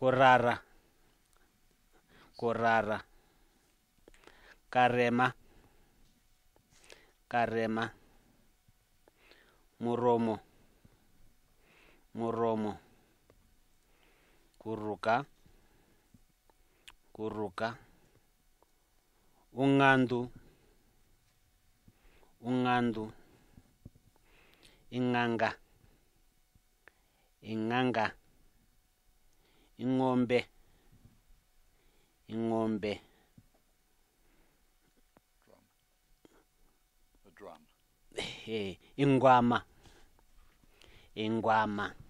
kurara, kurara, karema, karema, muromo, muromo, kuruka, kuruka, ungandu, ungandu, inganga, inganga, ingombe, ingombe, drum. ingwama, ingwama.